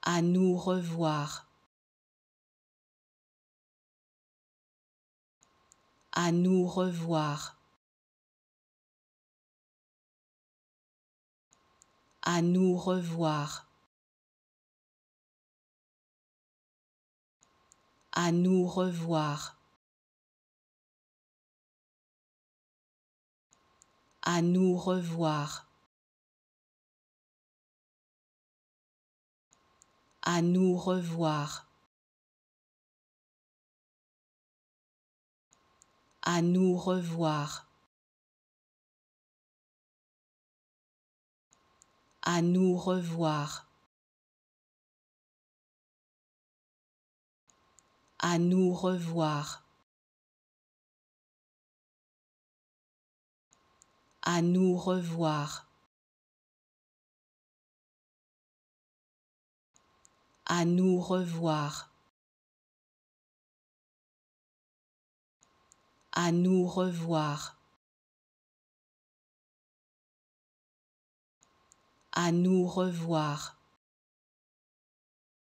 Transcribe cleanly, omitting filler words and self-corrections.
À nous revoir. À nous revoir. À nous revoir. À nous revoir. À nous revoir. À nous revoir. À nous revoir. À nous revoir. À nous revoir. À nous revoir. À nous revoir. À nous revoir. À nous revoir.